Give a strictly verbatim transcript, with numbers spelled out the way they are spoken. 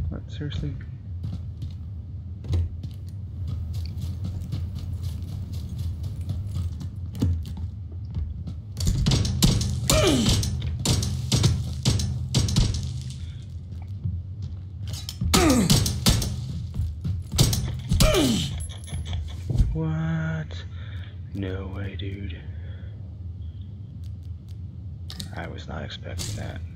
What, seriously? What? No way, dude. I was not expecting that.